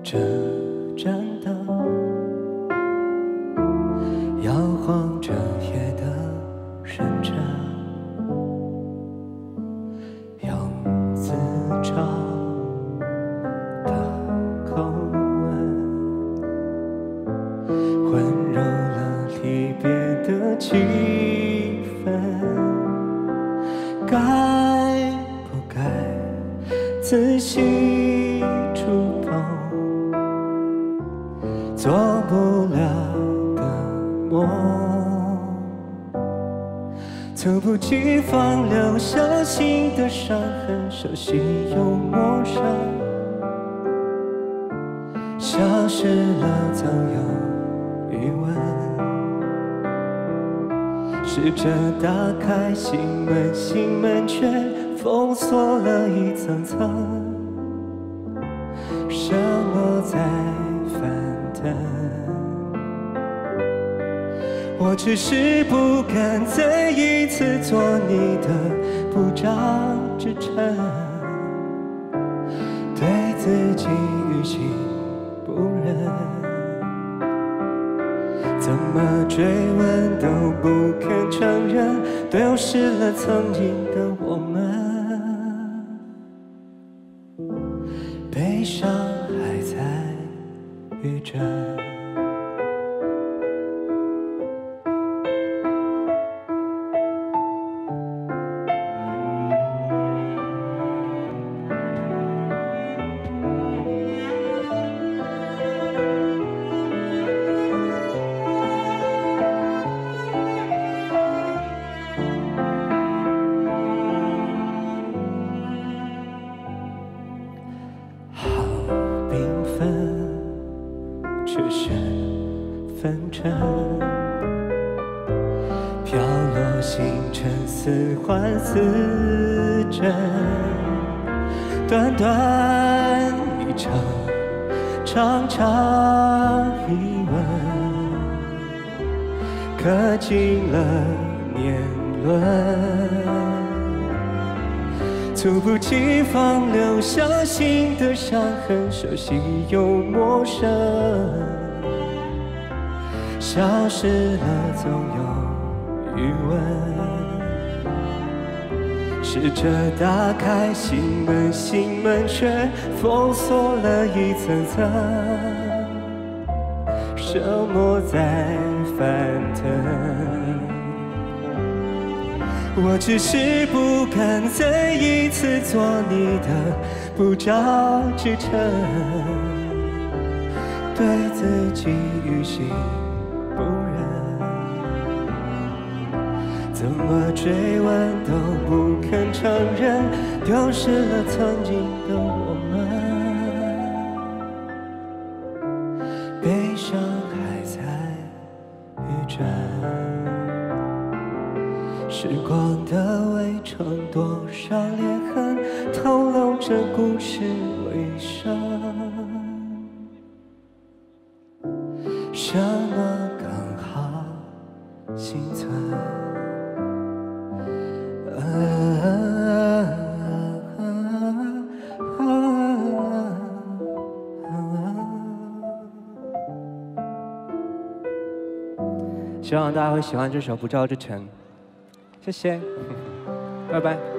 这盏灯，摇晃着夜的深沉，用自嘲的口吻，混入了离别的气氛。该不该仔细触碰做不了的梦？猝不及防留下新的伤痕，熟悉又陌生，消失了总有余温。试着打开心门，心门却封锁了一层层，什么在翻腾？我只是不敢再一次做你的不着之臣，对自己于心不忍，怎么追问都不肯承认，丢失了曾经的我们，悲伤还在余震。却是纷争，飘落星辰似幻似真，短短一程，长长一吻，刻进了年轮。猝不及防留下新的伤痕，熟悉又陌生，消失了总有余温。试着打开心门，心门却封锁了一层层，什么在翻腾？我只是不敢再一次做你的不着之臣，对自己于心不忍，怎么追问都不肯承认，丢失了曾经的我们，悲伤还在余震。时光的围城，多少裂痕透露着故事尾声，什么刚好幸存？希望大家会喜欢这首《不照之城》。谢谢，拜拜。